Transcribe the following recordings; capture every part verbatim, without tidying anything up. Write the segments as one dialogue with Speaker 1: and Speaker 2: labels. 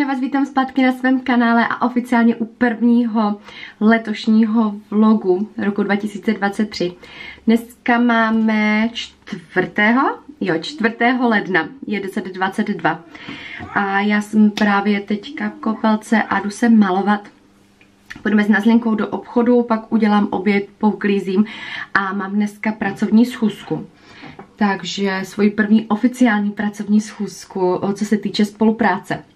Speaker 1: já vás vítám zpátky na svém kanále a oficiálně u prvního letošního vlogu roku dva tisíce dvacet tři. Dneska máme čtvrtého Jo, čtvrtého ledna, je deset dvacet dva. A já jsem právě teďka v koupelce a jdu se malovat. Půjdeme s Nazlinkou do obchodu, pak udělám oběd, pouklízím a mám dneska pracovní schůzku. Takže svoji první oficiální pracovní schůzku, co se týče spolupráce.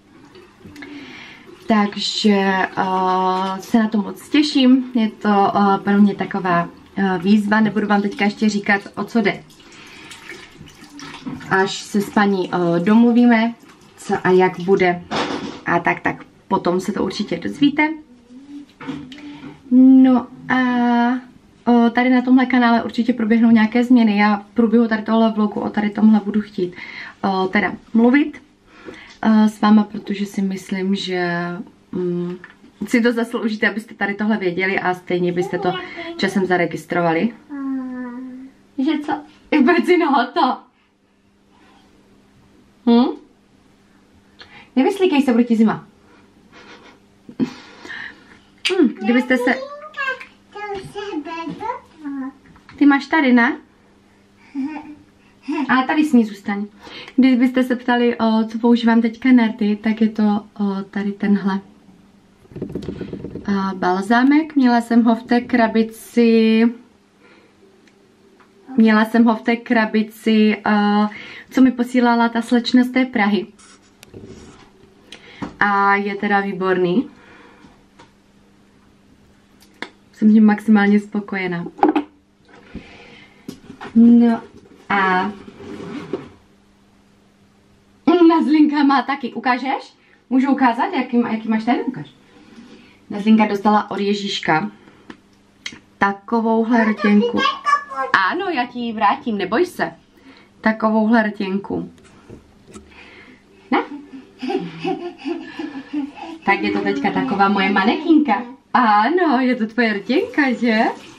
Speaker 1: Takže uh, se na to moc těším. Je to uh, pro mě taková uh, výzva. Nebudu vám teďka ještě říkat, o co jde. Až se s paní uh, domluvíme, co a jak bude. A tak, tak potom se to určitě dozvíte. No a o, tady na tomhle kanále určitě proběhnou nějaké změny. Já v průběhu tady tohle vlogu o tady tomhle budu chtít o, teda mluvit o, s váma, protože si myslím, že mm, si to zasloužíte, abyste tady tohle věděli a stejně byste to časem zaregistrovali. Že co? Jak brzy nohota? Hm? Nevyslíkej se, bude ti zima. Hm, kdybyste se... Ty máš tady, ne? Ale tady s ní zůstaň. Kdybyste se ptali, o, co používám teďka na rty, tak je to o, tady tenhle o, balzámek. Měla jsem ho v té krabici... Měla jsem ho v té krabici, o, co mi posílala ta slečna z té Prahy. A je teda výborný. Jsem s ním maximálně spokojená. No a Nazlinka má taky. Ukážeš? Můžu ukázat, jaký, jaký máš ten? Ukáž. Nazlinka dostala od Ježíška takovouhle rtěnku. Ano, já ti ji vrátím, neboj se. Takovouhle rtěnku. Ne? Tak je to teďka taková moje manekínka. Ano, je to tvoje rtěnka, že?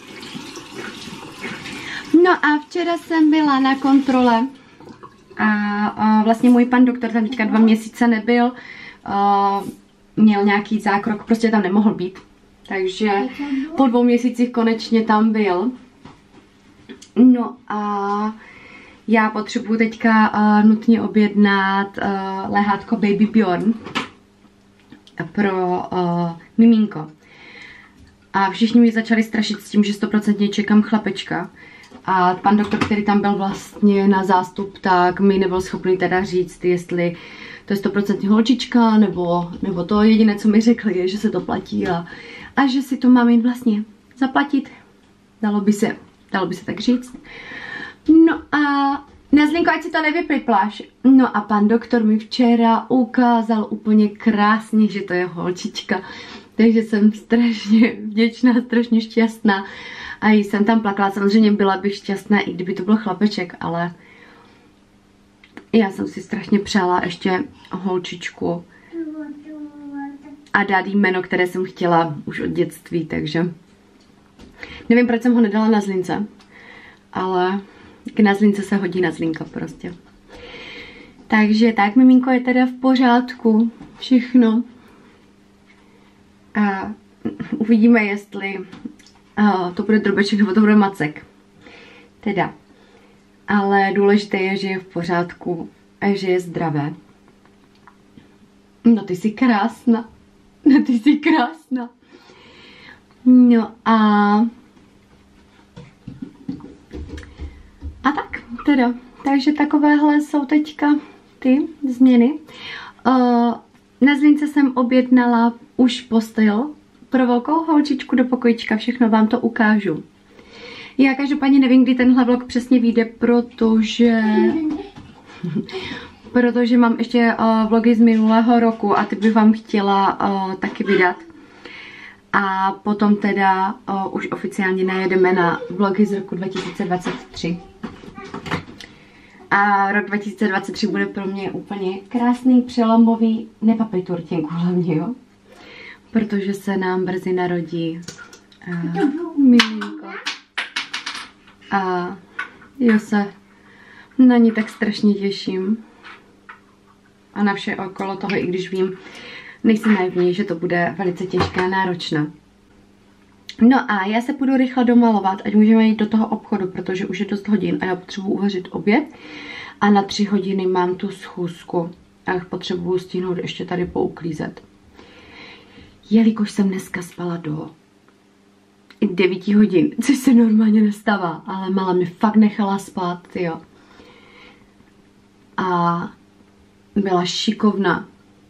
Speaker 1: No a včera jsem byla na kontrole a, a vlastně můj pan doktor tam teďka dva měsíce nebyl, a, měl nějaký zákrok, prostě tam nemohl být. Takže po dvou měsících konečně tam byl. No a já potřebuji teďka a, nutně objednat a, lehátko Baby Bjorn pro a, miminko. A všichni mi začali strašit s tím, že stoprocentně čekám chlapečka. A pan doktor, který tam byl vlastně na zástup, tak mi nebyl schopný teda říct, jestli to je stoprocentně holčička, nebo, nebo to jediné, co mi řekli, je, že se to platí a, a že si to mám jen vlastně zaplatit. Dalo by se, dalo by se tak říct. No a Nazlinko, ať si to nevypipláš. No a pan doktor mi včera ukázal úplně krásně, že to je holčička. Takže jsem strašně vděčná, strašně šťastná. A jsem tam plakala, samozřejmě byla bych šťastná, i kdyby to byl chlapeček, ale já jsem si strašně přála ještě holčičku a dát jí jméno, které jsem chtěla už od dětství, takže nevím, proč jsem ho nedala Nazlince, ale k Nazlince se hodí Nazlinka prostě. Takže tak, miminko je teda v pořádku, všechno. A uvidíme, jestli uh, to bude drobeček nebo to bude macek. Teda. Ale důležité je, že je v pořádku a že je zdravé. No ty jsi krásná. No ty jsi krásná. No a... A tak, teda. Takže takovéhle jsou teďka ty změny. Uh, Na Zlince jsem objednala už postel pro velkou holčičku do pokojička, všechno vám to ukážu. Já každopádně nevím, kdy tenhle vlog přesně vyjde, protože protože mám ještě uh, vlogy z minulého roku a ty bych vám chtěla uh, taky vydat. A potom teda uh, už oficiálně najedeme na vlogy z roku dva tisíce dvacet tři. A rok dva tisíce dvacet tři bude pro mě úplně krásný, přelomový, nepapej tu rtěnku hlavně, jo? Protože se nám brzy narodí uh, miminko. A já se na ní tak strašně těším. a na vše okolo toho, i když vím, nejsem naivní, že to bude velice těžké a náročné. No a já se půjdu rychle domalovat, ať můžeme jít do toho obchodu, protože už je dost hodin a já potřebuji uvařit oběd. A na tři hodiny mám tu schůzku a potřebuji stihnout ještě tady pouklízet. Jelikož jsem dneska spala do devět hodin, což se normálně nestává, ale malá mi fakt nechala spát, jo. A byla šikovná.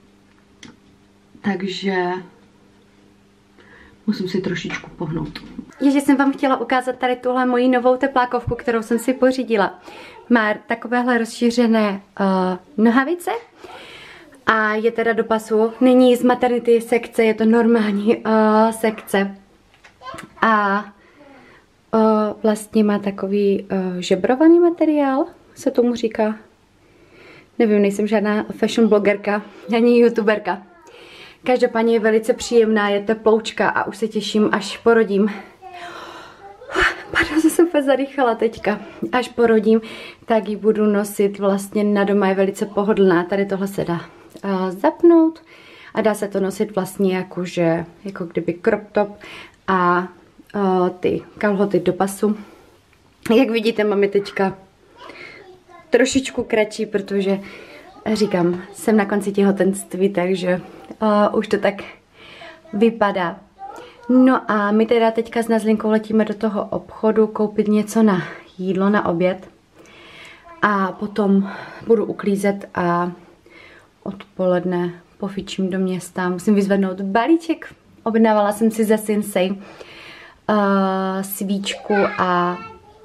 Speaker 1: Takže musím si trošičku pohnout.
Speaker 2: Ježe jsem vám chtěla ukázat tady tuhle moji novou teplákovku, kterou jsem si pořídila. Má takovéhle rozšířené uh, nohavice a je teda do pasu. Není z maternity sekce, je to normální uh, sekce. A uh, vlastně má takový uh, žebrovaný materiál, se tomu říká. Nevím, nejsem žádná fashion blogerka, ani youtuberka. Každopádně je velice příjemná, je teploučka a už se těším, až porodím. Pardon, jsem se zadýchala teďka. Až porodím, tak ji budu nosit vlastně na doma, je velice pohodlná. Tady tohle se dá uh, zapnout a dá se to nosit vlastně jakože, jako kdyby crop top a uh, ty kalhoty do pasu. Jak vidíte, mám je teďka trošičku kratší, protože říkám, jsem na konci těhotenství, takže uh, už to tak vypadá. No a my teda teďka s Nazlinkou letíme do toho obchodu koupit něco na jídlo, na oběd. A potom budu uklízet a odpoledne pofičím do města. Musím vyzvednout balíček. Objednávala jsem si za Sinsei uh, svíčku a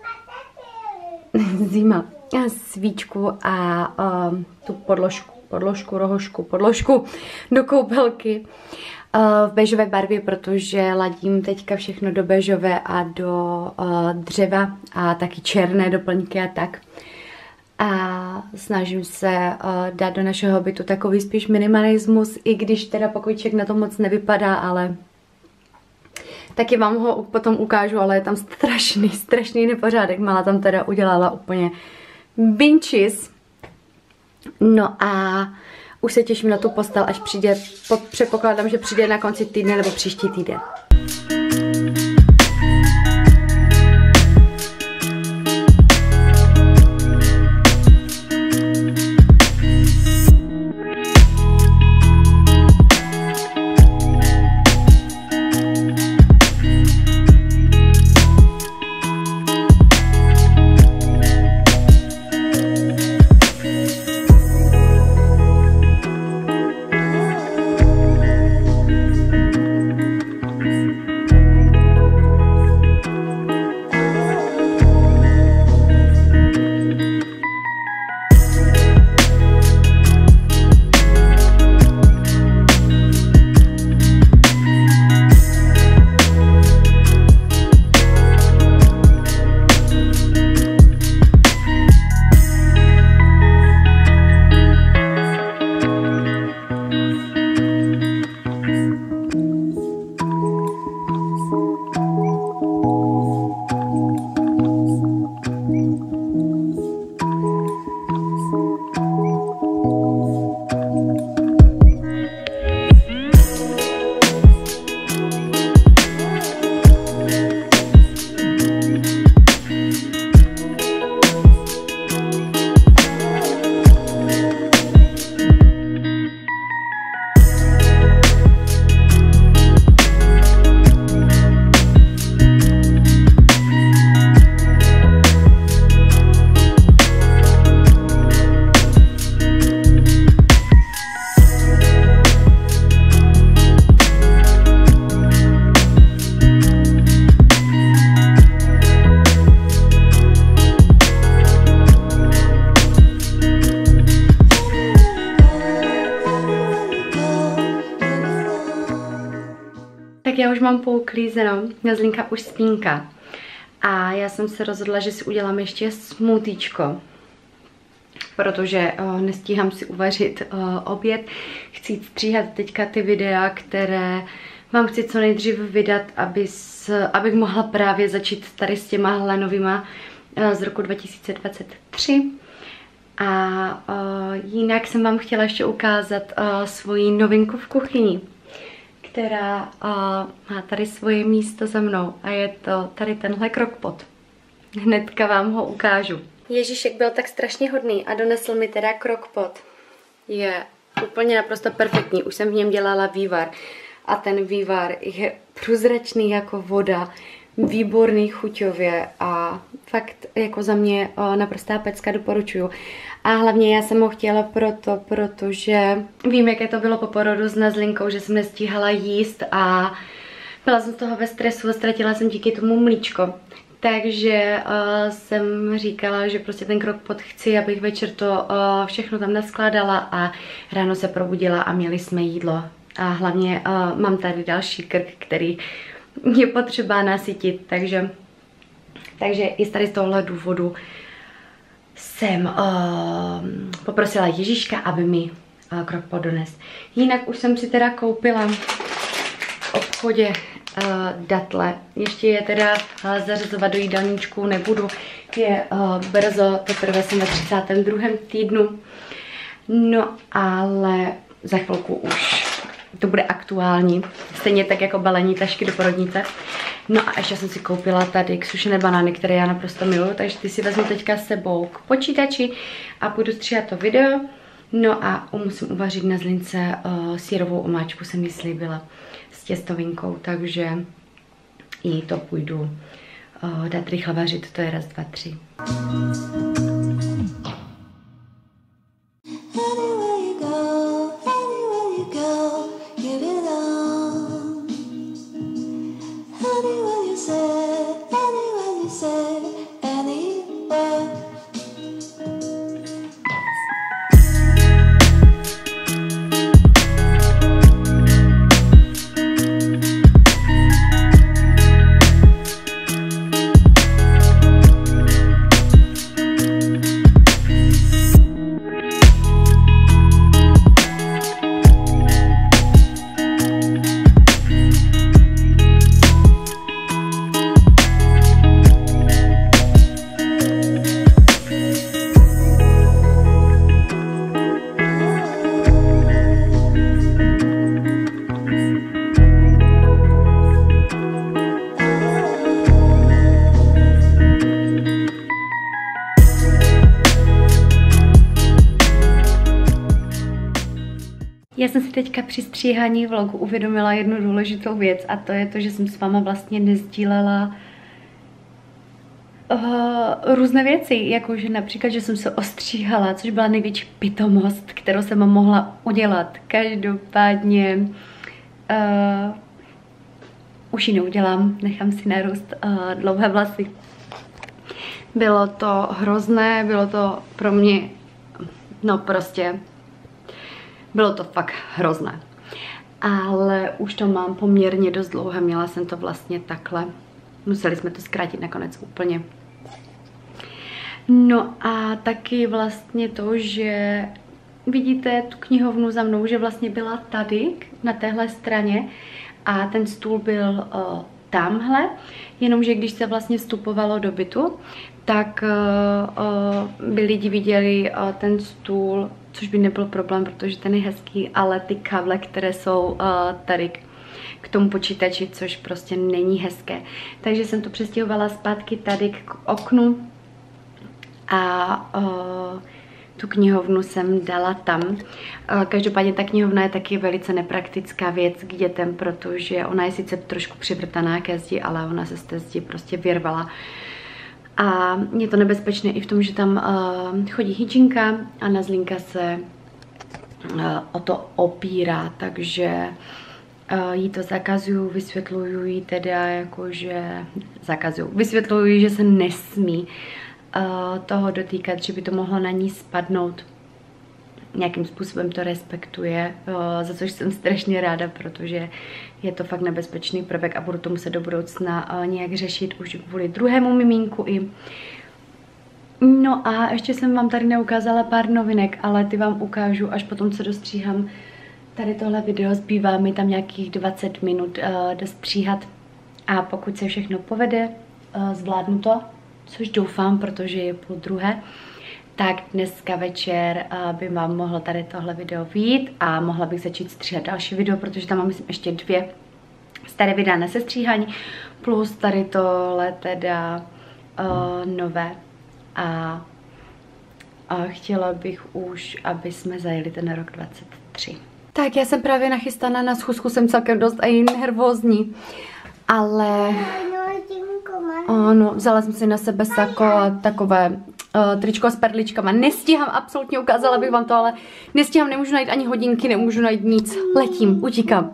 Speaker 2: zima. svíčku a um, tu podložku, podložku, rohošku, podložku do koupelky uh, v bežové barvě, protože ladím teďka všechno do bežové a do uh, dřeva a taky černé doplňky a tak. A snažím se uh, dát do našeho bytu takový spíš minimalismus, i když teda pokojček na to moc nevypadá, ale taky vám ho potom ukážu, ale je tam strašný, strašný nepořádek. Mala tam teda udělala úplně binčis. No a už se těším na tu postel, až přijde, předpokládám, že přijde na konci týdne nebo příští týden. Tak já už mám pouklízeno, Nazlinka už spínka. A já jsem se rozhodla, že si udělám ještě smutíčko, protože uh, nestíhám si uvařit uh, oběd. Chci stříhat teďka ty videa, které vám chci co nejdřív vydat, aby s, abych mohla právě začít tady s těma novýma uh, z roku dva tisíce dvacet tři. A uh, jinak jsem vám chtěla ještě ukázat uh, svoji novinku v kuchyni, která uh, má tady svoje místo za mnou a je to tady tenhle crockpot. Hnedka vám ho ukážu. Ježíšek byl tak strašně hodný a donesl mi teda crockpot. Je úplně naprosto perfektní, už jsem v něm dělala vývar a ten vývar je průzračný jako voda, výborný chuťově a fakt jako za mě o, naprostá pecka, doporučuju. A hlavně já jsem ho chtěla proto, protože vím, jaké to bylo po porodu s Nazlinkou, že jsem nestíhala jíst a byla jsem z toho ve stresu a ztratila jsem díky tomu mlíčko. Takže uh, jsem říkala, že prostě ten crockpot chci, abych večer to uh, všechno tam naskládala a ráno se probudila a měli jsme jídlo. A hlavně uh, mám tady další krk, který je potřeba nasytit, takže, takže i tady z tohohle důvodu jsem uh, poprosila Ježíška, aby mi uh, crockpot dones. Jinak už jsem si teda koupila v obchodě uh, datle. Ještě je teda uh, zařazovat do jídelníčku nebudu. Je uh, brzo, teprve jsem ve třicátém druhém týdnu. No ale za chvilku už to bude aktuální. Stejně tak jako balení tašky do porodnice. No a ještě jsem si koupila tady sušené banány, které já naprosto miluju, takže ty si vezmu teďka s sebou k počítači a půjdu stříhat to video. No a musím uvařit na Zlince uh, sírovou omáčku, jsem jí slíbila, s těstovinkou, takže i to půjdu uh, dát rychle vařit, to je raz, dva, tři. Já jsem si teďka při stříhání vlogu uvědomila jednu důležitou věc a to je to, že jsem s váma vlastně nezdílela uh, různé věci, jakože například, že jsem se ostříhala, což byla největší pitomost, kterou jsem mohla udělat. Každopádně uh, už ji neudělám, nechám si narůst uh, dlouhé vlasy. Bylo to hrozné, bylo to pro mě, no prostě, bylo to fakt hrozné. Ale už to mám poměrně dost dlouhé, měla jsem to vlastně takhle. Museli jsme to zkrátit nakonec úplně. No a taky vlastně to, že vidíte tu knihovnu za mnou, že vlastně byla tady, na téhle straně a ten stůl byl uh, tamhle, jenomže když se vlastně vstupovalo do bytu, tak uh, uh, by lidi viděli uh, ten stůl, což by nebyl problém, protože ten je hezký, ale ty kable, které jsou uh, tady k tomu počítači, což prostě není hezké. Takže jsem to přestěhovala zpátky tady k oknu a uh, tu knihovnu jsem dala tam. Uh, každopádně ta knihovna je taky velice nepraktická věc k dětem, protože ona je sice trošku přivrtaná ke zdi, ale ona se z té zdi prostě vyrvala. A je to nebezpečné i v tom, že tam uh, chodí hydžinka a Nazlinka se uh, o to opírá, takže uh, jí to zakazuju, vysvětluju jí teda jakože zakazuju, vysvětluju jí, že se nesmí uh, toho dotýkat, že by to mohlo na ní spadnout. Nějakým způsobem to respektuje, uh, za což jsem strašně ráda, protože je to fakt nebezpečný prvek a budu to muset do budoucna uh, nějak řešit už kvůli druhému mimínku i. No a ještě jsem vám tady neukázala pár novinek, ale ty vám ukážu až potom, co dostříhám tady tohle video. Zbývá mi tam nějakých dvacet minut uh, dostříhat a pokud se všechno povede, uh, zvládnu to, což doufám, protože je půl druhé, tak dneska večer uh, by vám mohlo tady tohle video vyjít a mohla bych začít stříhat další video, protože tam mám myslím ještě dvě staré videa na sestříhání, plus tady tohle teda uh, nové. A, a chtěla bych už, aby jsme zajeli ten rok dvacet tři. Tak já jsem právě nachystaná na schůzku, jsem celkem dost a i nervózní, ale ano, vzala jsem si na sebe sako a takové uh, tričko s perličkama. Nestíhám, absolutně ukázala bych vám to, ale nestíhám, nemůžu najít ani hodinky, nemůžu najít nic. Letím, utíkám.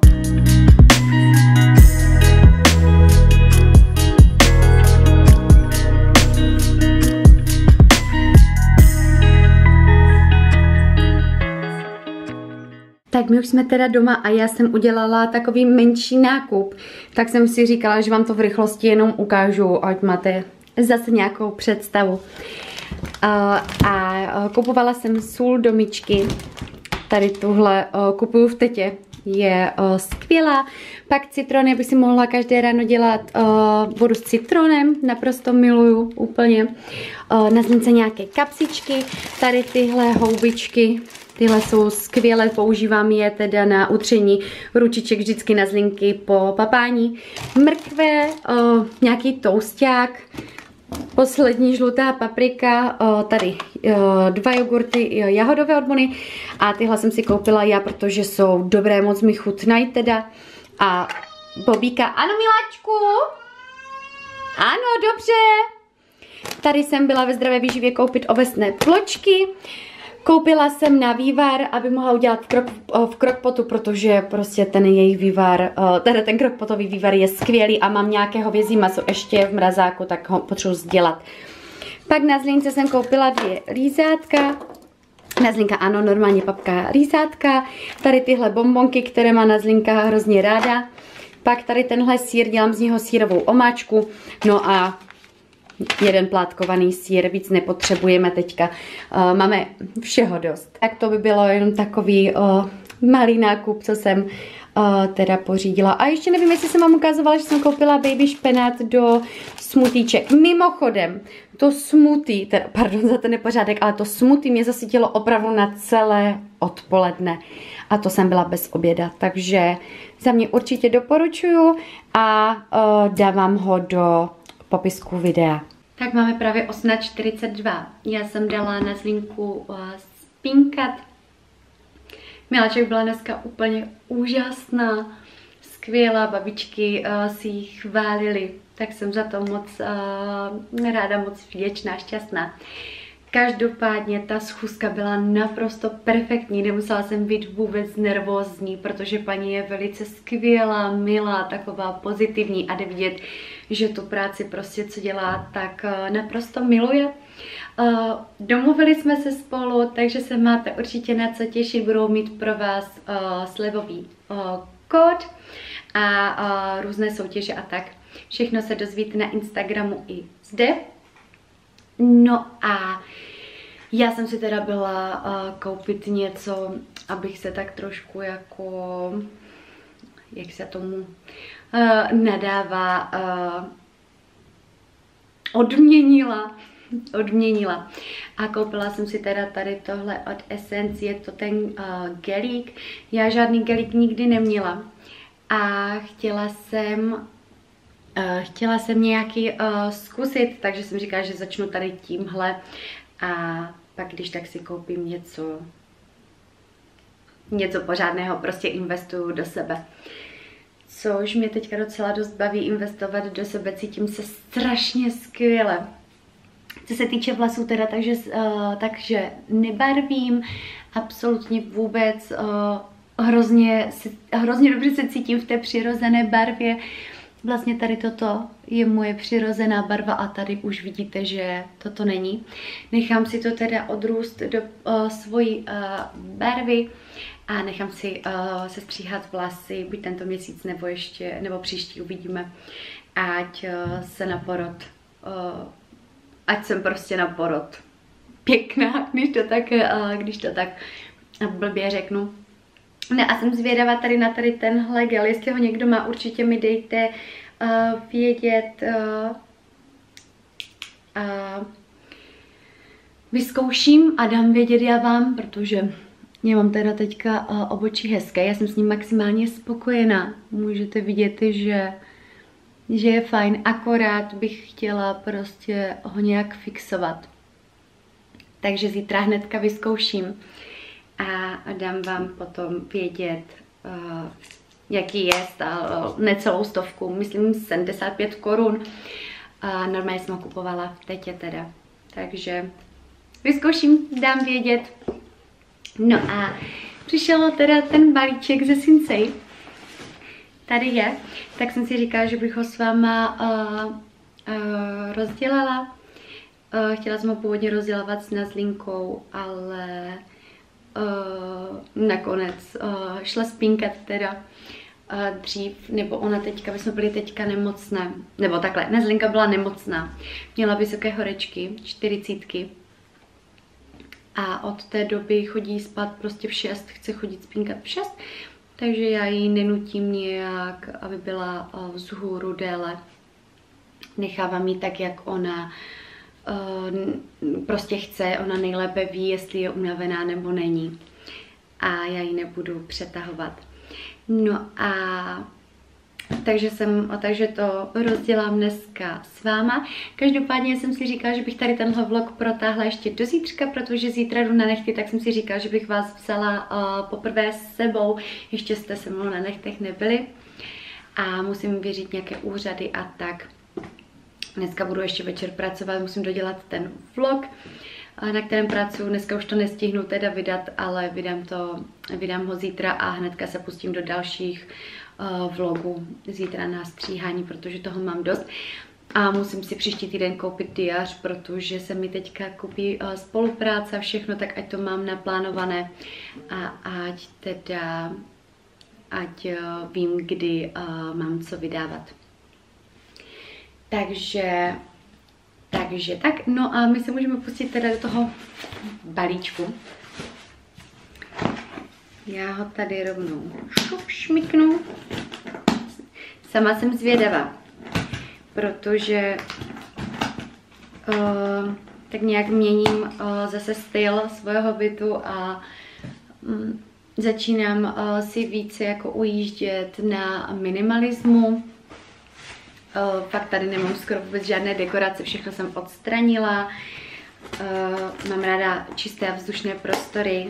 Speaker 2: Tak my už jsme teda doma a já jsem udělala takový menší nákup, tak jsem si říkala, že vám to v rychlosti jenom ukážu, ať máte zase nějakou představu. A, a kupovala jsem sůl do myčky, tady tuhle kupuju v Tetě, je o, skvělá. Pak citron, já bych si mohla každé ráno dělat o, vodu s citronem, naprosto miluju úplně. O, na zlínce nějaké kapsičky, tady tyhle houbičky. Tyhle jsou skvělé, používám je teda na utření ručiček vždycky na zlinky po papání. Mrkve, o, nějaký tousták, poslední žlutá paprika, o, tady o, dva jogurty jahodové od Mony a tyhle jsem si koupila já, protože jsou dobré, moc mi chutnají teda. A Bobíka, ano miláčku? Ano, dobře. Tady jsem byla ve Zdravé výživě koupit ovesné pločky. Koupila jsem na vývar, aby mohla udělat v, krok, v krokpotu, protože prostě ten jejich vývar, teda ten krokpotový vývar je skvělý a mám nějaké hovězí maso ještě v mrazáku, tak ho potřebuji sdělat. Pak na zlínce jsem koupila dvě lízátka. Na zlínka ano, normálně papka lízátka. Tady tyhle bonbonky, které má na zlínka hrozně ráda. Pak tady tenhle sýr, dělám z něho sýrovou omáčku. No a jeden plátkovaný sýr, víc nepotřebujeme teďka. Uh, máme všeho dost. Tak to by bylo jenom takový uh, malý nákup, co jsem uh, teda pořídila. A ještě nevím, jestli jsem vám ukazovala, že jsem koupila baby špenát do smutíček. Mimochodem, to smutí, teda, pardon za ten nepořádek, ale to smutí mě zasytilo opravdu na celé odpoledne. A to jsem byla bez oběda, takže za mě určitě doporučuju a uh, dávám ho do popisku videa. Tak máme právě osmnáct čtyřicet dva. Já jsem dala na zlínku uh, spinkat. Miláček byla dneska úplně úžasná, skvělá, babičky uh, si ji chválili, tak jsem za to moc uh, ráda, moc vděčná, šťastná. Každopádně ta schůzka byla naprosto perfektní, nemusela jsem být vůbec nervózní, protože paní je velice skvělá, milá, taková pozitivní a jde vidět, že tu práci prostě, co dělá, tak naprosto miluje. Domluvili jsme se spolu, takže se máte určitě na co těšit, budou mít pro vás slevový kód a různé soutěže a tak. Všechno se dozvíte na Instagramu i zde. No a já jsem si teda byla uh, koupit něco, abych se tak trošku jako, jak se tomu uh, nadává, uh, odměnila, odměnila. A koupila jsem si teda tady tohle od Essence, je to ten uh, gelík. Já žádný gelík nikdy neměla a chtěla jsem Uh, chtěla jsem nějaký uh, zkusit, takže jsem říkala, že začnu tady tímhle a pak když tak si koupím něco, něco pořádného, prostě investuju do sebe. Což mě teďka docela dost baví investovat do sebe, cítím se strašně skvěle. Co se týče vlasů teda, takže, uh, takže nebarvím, absolutně vůbec, uh, hrozně, hrozně dobře se cítím v té přirozené barvě. Vlastně tady toto je moje přirozená barva a tady už vidíte, že toto není. Nechám si to teda odrůst do uh, svojí uh, barvy a nechám si uh, sestříhat vlasy, buď tento měsíc nebo ještě, nebo příští uvidíme, ať uh, se na porod, uh, ať jsem prostě na porod pěkná, když to tak, uh, když to tak blbě řeknu. Ne, a jsem zvědavá tady na tady tenhle gel, jestli ho někdo má, určitě mi dejte uh, vědět. Uh, uh, vyzkouším a dám vědět já vám, protože já mám teda teďka uh, obočí hezké, já jsem s ním maximálně spokojená. Můžete vidět, že, že je fajn, akorát bych chtěla prostě ho nějak fixovat. Takže zítra hnedka vyzkouším a dám vám potom vědět, uh, jaký je, stál necelou stovku, myslím sedmdesát pět korun. A normálně jsem ho kupovala v Tetě teda. Takže vyzkouším, dám vědět. No a přišel teda ten balíček ze Sinsay. Tady je. Tak jsem si říkala, že bych ho s váma uh, uh, rozdělala. Uh, chtěla jsem ho původně rozdělovat s Nazlinkou, ale uh, nakonec uh, šla spínkat teda uh, dřív, nebo ona teďka, my jsme byli teďka nemocné, nebo takhle, Nazlinka byla nemocná, měla vysoké horečky, čtyřicítky a od té doby chodí spát prostě v šest, chce chodit spínkat v šest, takže já ji nenutím nějak, aby byla uh, vzhůru déle, nechávám ji tak, jak ona Uh, prostě chce, ona nejlépe ví, jestli je unavená nebo není. A já ji nebudu přetahovat. No a takže, jsem, takže to rozdělám dneska s váma. Každopádně jsem si říkala, že bych tady tenhle vlog protáhla ještě do zítřka, protože zítra jdu na nechty, tak jsem si říkala, že bych vás vzala uh, poprvé s sebou. Ještě jste se mnou na nechtech nebyli. A musím věřit nějaké úřady a tak. Dneska budu ještě večer pracovat, musím dodělat ten vlog, na kterém pracuji. Dneska už to nestihnu teda vydat, ale vydám, to, vydám ho zítra a hnedka se pustím do dalších uh, vlogů zítra na stříhání, protože toho mám dost. A musím si příští týden koupit diář, protože se mi teďka koupí uh, spolupráce a všechno, tak ať to mám naplánované a ať teda ať uh, vím, kdy uh, mám co vydávat. Takže, takže tak, no a my se můžeme pustit teda do toho balíčku. Já ho tady rovnou šup, šmiknu. Sama jsem zvědavá, protože uh, tak nějak měním uh, zase styl svého bytu a um, začínám uh, si více jako ujíždět na minimalismu. Uh, fakt tady nemám skoro vůbec žádné dekorace, všechno jsem odstranila. Uh, mám ráda čisté a vzdušné prostory.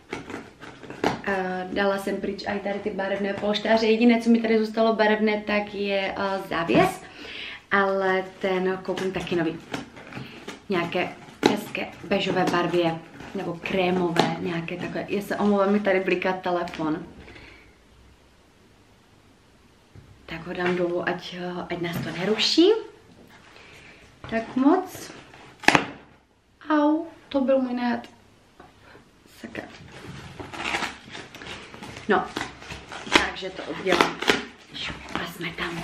Speaker 2: Uh, dala jsem pryč i tady ty barevné polštáře. Jediné, co mi tady zůstalo barevné, tak je uh, závěs, ale ten koupím taky nový. Nějaké hezké bežové barvě, nebo krémové, nějaké takové. Já se omlouvám, mi tady bliká telefon. Tak ho dám dolů, ať, ať nás to neruší. Tak moc. Au, to byl můj net. Sakra. No, takže to oddělám. A jsme tam.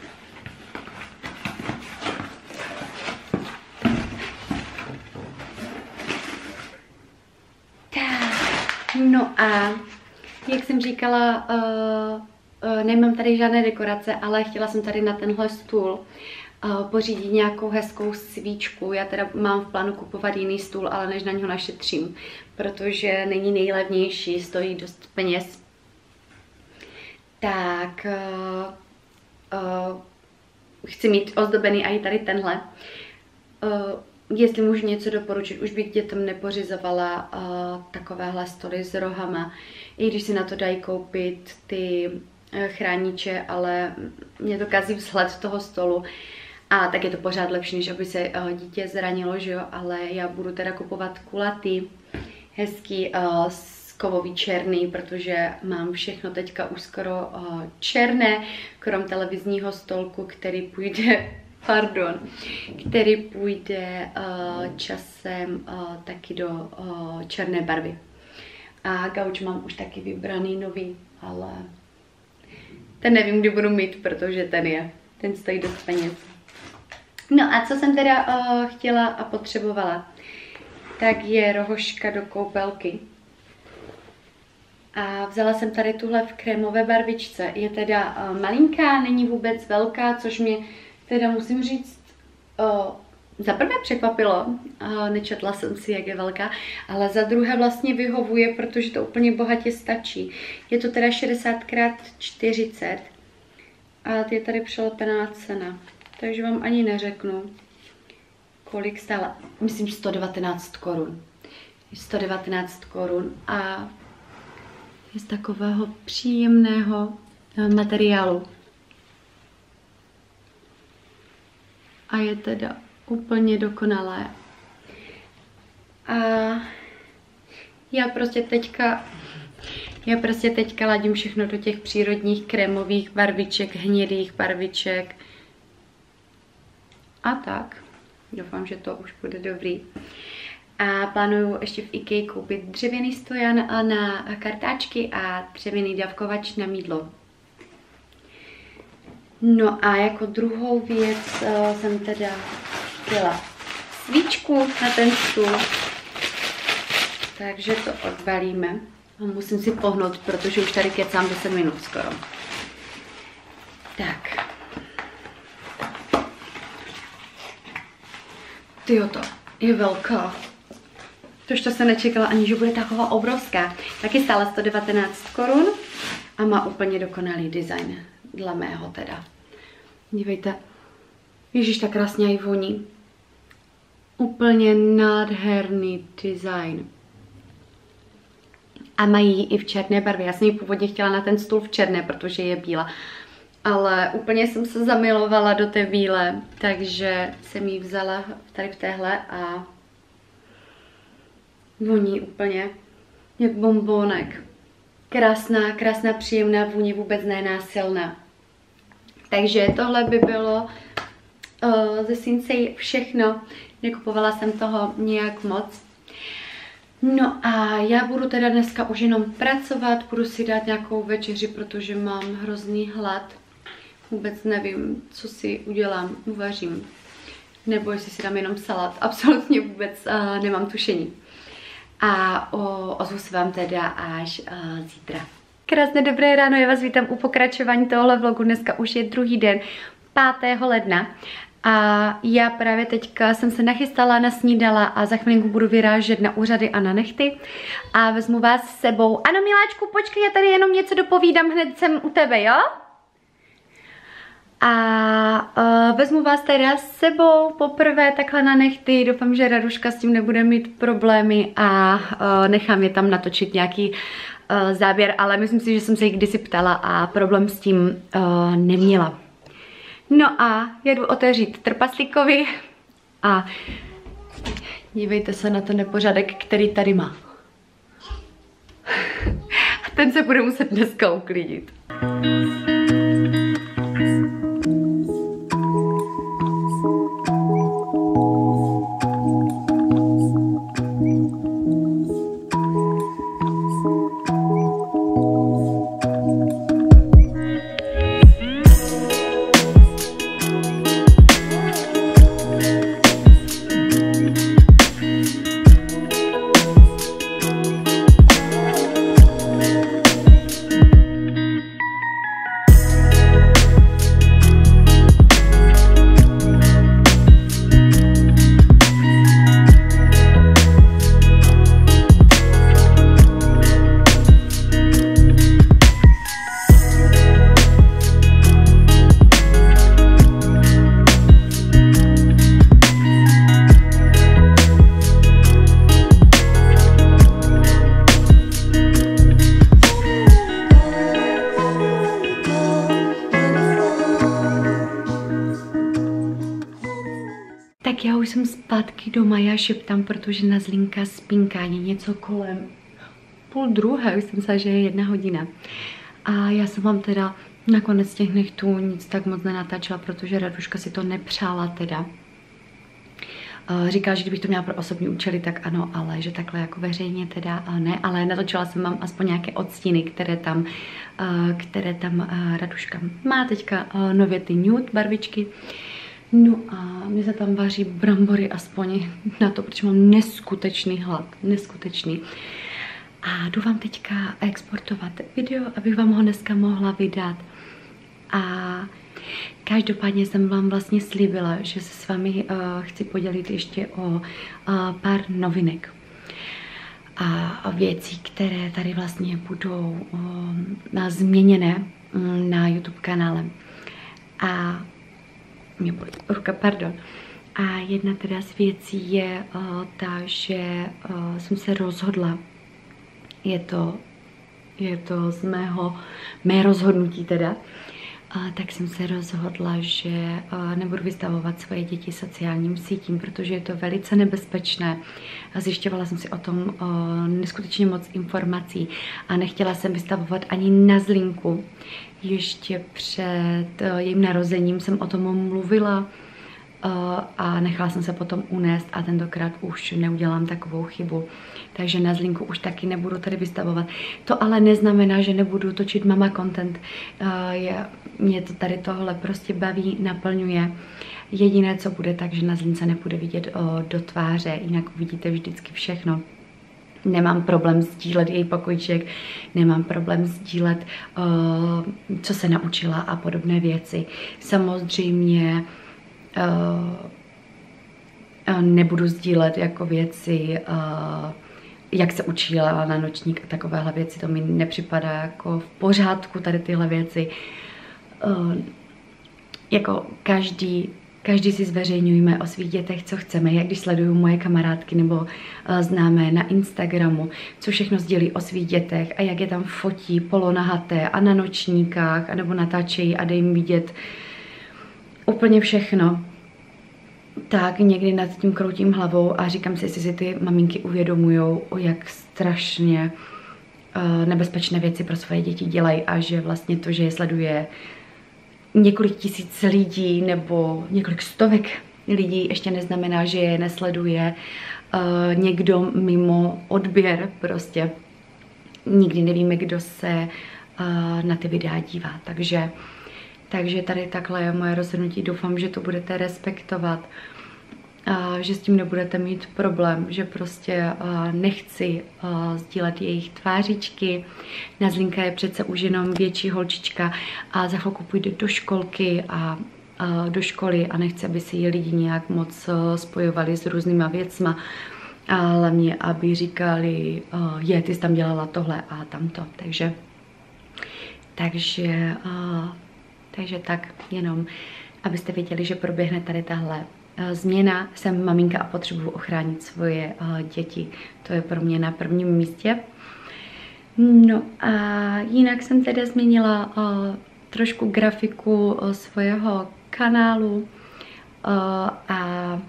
Speaker 2: Tak, no a jak jsem říkala, uh, uh, nemám tady žádné dekorace, ale chtěla jsem tady na tenhle stůl uh, pořídit nějakou hezkou svíčku. Já teda mám v plánu kupovat jiný stůl, ale než na něho našetřím, protože není nejlevnější, stojí dost peněz. Tak uh, uh, chci mít ozdobený i tady tenhle. Uh, jestli můžu něco doporučit, už bych dětem nepořizovala uh, takovéhle stoly s rohama, i když si na to dají koupit ty uh, chrániče, ale mě to kazí vzhled toho stolu a tak je to pořád lepší, než aby se uh, dítě zranilo, že jo, ale já budu teda kupovat kulatý, hezký, uh, kovový černý, protože mám všechno teďka už skoro uh, černé, krom televizního stolku, který půjde, pardon, který půjde uh, časem uh, taky do uh, černé barvy. A gauč mám už taky vybraný nový, ale ten nevím, kdy budu mít, protože ten je, ten stojí dost peněz. No a co jsem teda uh, chtěla a potřebovala, tak je rohoška do koupelky. A vzala jsem tady tuhle v krémové barvičce. Je teda uh, malinká, není vůbec velká, což mě teda musím říct uh, za prvé překvapilo, nečetla jsem si, jak je velká, ale za druhé vlastně vyhovuje, protože to úplně bohatě stačí. Je to teda šedesát krát čtyřicet a je tady přelepená cena, takže vám ani neřeknu, kolik stála. Myslím sto devatenáct korun. sto devatenáct korun a je z takového příjemného materiálu. A je teda úplně dokonalé. A já prostě teďka, já prostě teďka ladím všechno do těch přírodních krémových barviček, hnědých barviček. A tak. Doufám, že to už bude dobrý. A plánuju ještě v IKEA koupit dřevěný stojan na kartáčky a dřevěný dávkovač na mýdlo. No a jako druhou věc uh, jsem teda chtěla svíčku na ten stůl, takže to odbalíme. A musím si pohnout, protože už tady kecám deset minut skoro. Tak. Tyjo, to je velká. Tož to jsem nečekala ani, že bude taková obrovská. Taky stála sto devatenáct korun a má úplně dokonalý design. Dle mého teda. Dívejte. Ježíš, tak krásně i voní. Úplně nádherný design. A mají i v černé barvě. Já jsem ji původně chtěla na ten stůl v černé, protože je bílá. Ale úplně jsem se zamilovala do té bílé, takže jsem ji vzala tady v téhle a voní úplně jak bonbónek. Krásná, krásná, příjemná vůně, vůbec nenásilná. Takže tohle by bylo uh, ze Sinsei všechno. Nekupovala jsem toho nějak moc. No a já budu teda dneska už jenom pracovat, budu si dát nějakou večeři, protože mám hrozný hlad. Vůbec nevím, co si udělám, uvařím. Nebo jestli si dám jenom salát. Absolutně vůbec uh, nemám tušení. A o, ozvu se vám teda až uh, zítra. Krásné dobré ráno, já vás vítám u pokračování tohohle vlogu. Dneska už je druhý den, pátého ledna. A já právě teďka jsem se nachystala, nasnídala a za chvilinku budu vyrážet na úřady a na nechty. A vezmu vás s sebou. Ano, miláčku, počkej, já tady jenom něco dopovídám, hned jsem u tebe, jo? A uh, vezmu vás teda s sebou poprvé takhle na nechty. Doufám, že Raduška s tím nebude mít problémy a uh, nechám je tam natočit nějaký uh, záběr, ale myslím si, že jsem se jí kdysi ptala a problém s tím uh, neměla. No a jedu otevřít trpaslíkovi a dívejte se na ten nepořádek, který tady má. A ten se bude muset dneska uklidit. Tak já už jsem zpátky doma, já šeptám, protože na Zlínka spinkání něco kolem půl druhé, už jsem myslela, že je jedna hodina. A já jsem vám teda nakonec těch nechtů nic tak moc nenatáčela, protože Raduška si to nepřála teda. Říkala, že kdybych to měla pro osobní účely, tak ano, ale že takhle jako veřejně teda ne, ale natočila jsem vám aspoň nějaké odstíny, které tam, které tam Raduška má teďka nově ty nude barvičky. No a mě se tam vaří brambory aspoň na to, protože mám neskutečný hlad, neskutečný. A jdu vám teďka exportovat video, abych vám ho dneska mohla vydat. A Každopádně jsem vám vlastně slíbila, že se s vámi uh, chci podělit ještě o uh, pár novinek a věcí, které tady vlastně budou uh, změněné um, na YouTube kanále. A mě bolí ruka, pardon. A jedna teda z věcí je uh, ta, že uh, jsem se rozhodla, je to, je to z mého, mé rozhodnutí teda, uh, tak jsem se rozhodla, že uh, nebudu vystavovat svoje děti sociálním sítím, protože je to velice nebezpečné. Zjišťovala jsem si o tom uh, neskutečně moc informací a nechtěla jsem vystavovat ani na zlinku. Ještě před uh, jejím narozením jsem o tom mluvila, Uh, a nechala jsem se potom unést a tentokrát už neudělám takovou chybu. Takže na zlinku už taky nebudu tady vystavovat. To ale neznamená, že nebudu točit mama content. Uh, je, mě to tady tohle prostě baví, naplňuje. Jediné, co bude, takže na zlince nebude vidět uh, do tváře, jinak uvidíte vždycky všechno. Nemám problém sdílet její pokojíček, nemám problém sdílet, uh, co se naučila a podobné věci. Samozřejmě Uh, nebudu sdílet jako věci, uh, jak se učila na nočník a takovéhle věci, to mi nepřipadá jako v pořádku, tady tyhle věci. Uh, jako každý, každý si zveřejňujeme o svých dětech, co chceme. Jak když sleduju moje kamarádky nebo uh, známé na Instagramu, co všechno sdělí o svých dětech a jak je tam fotí polonahaté a na nočníkách, anebo natáčejí a dej jim vidět úplně všechno, tak někdy nad tím kroutím hlavou a říkám si, jestli si ty maminky uvědomujou, o jak strašně uh, nebezpečné věci pro svoje děti dělají a že vlastně to, že je sleduje několik tisíc lidí nebo několik stovek lidí, ještě neznamená, že je nesleduje uh, někdo mimo odběr prostě. Nikdy nevíme, kdo se uh, na ty videa dívá, takže Takže tady takhle je moje rozhodnutí. Doufám, že to budete respektovat, že s tím nebudete mít problém, že prostě nechci sdílet jejich tvářičky. Nazlínka je přece už jenom větší holčička a za chvilku půjde do školky a do školy a nechci, aby si ji lidi nějak moc spojovali s různýma věcma. A hlavně, aby říkali, je, ty jsi tam dělala tohle a tamto. Takže, takže Takže tak, jenom abyste věděli, že proběhne tady tahle uh, změna. Jsem maminka a potřebuji ochránit svoje uh, děti. To je pro mě na prvním místě. No a jinak jsem teda změnila uh, trošku grafiku uh, svého kanálu uh, a,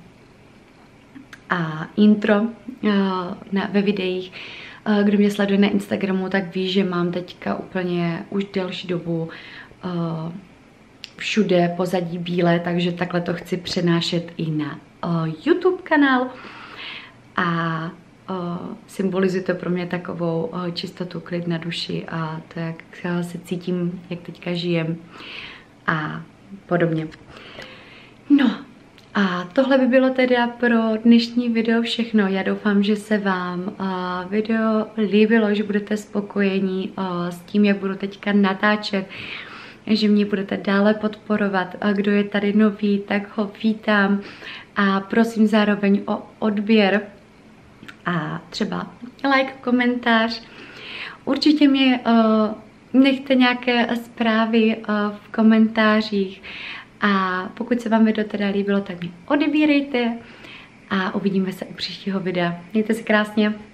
Speaker 2: a intro uh, na, ve videích. Uh, kdo mě sleduje na Instagramu, tak ví, že mám teďka úplně už delší dobu uh, všude pozadí bílé, takže takhle to chci přenášet i na uh, YouTube kanál a uh, symbolizuje to pro mě takovou uh, čistotu, klid na duši a to, jak se cítím, jak teďka žijem a podobně. No a tohle by bylo teda pro dnešní video všechno. Já doufám, že se vám uh, video líbilo, že budete spokojení uh, s tím, jak budu teďka natáčet, že mě budete dále podporovat. A kdo je tady nový, tak ho vítám a prosím zároveň o odběr a třeba like, komentář. Určitě mě uh, nechte nějaké zprávy uh, v komentářích a pokud se vám video teda líbilo, tak mě odebírejte a uvidíme se u příštího videa. Mějte se krásně.